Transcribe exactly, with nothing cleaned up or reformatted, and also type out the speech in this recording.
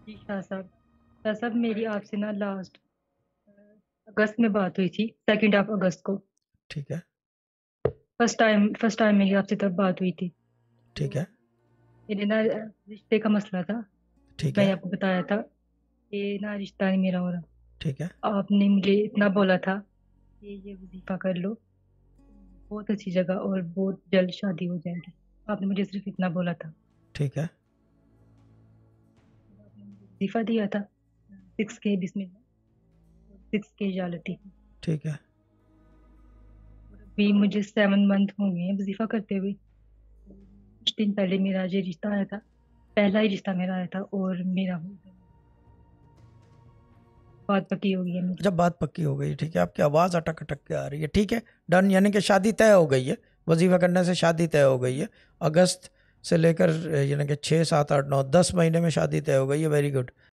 जी शाह साहब, शाह साहब मेरी आपसे ना लास्ट अगस्त में बात हुई थी, सेकंड ऑफ अगस्त को। ठीक है। फर्स्ट टाइम फर्स्ट टाइम मेरी आपसे तब बात हुई थी। ठीक तो है। मेरे ना अ, रिश्ते का मसला था। ठीक मैंने है। आपको बताया था कि ना रिश्ता नहीं मेरा हो ठीक है। रहा। आपने मुझे इतना बोला था कि ये वजीफा कर लो, बहुत अच्छी जगह और बहुत जल्द शादी हो जाएगी। आपने मुझे सिर्फ इतना बोला था। ठीक है। आपने मुझे वजीफा दिया था, सिक्स के बिस्मिल्लाह, सिक्स के इजालती। ठीक है। और अभी मुझे सेवन मंथ हो गए हैं वजीफा करते हुए। कुछ दिन पहले मेरा ये रिश्ता आया था, पहला ही रिश्ता मेरा आया था और मेरा हो गया। बात पक्की हो गई है मेरी। अच्छा, बात पक्की हो गई, ठीक है। आपकी आवाज़ अटक अटक के आ रही है, ठीक है। डन, यानी कि शादी तय हो गई है। वजीफा करने से शादी तय हो गई है। अगस्त से लेकर यानी कि छः सात आठ नौ दस महीने में शादी तय हो गई है। Very good.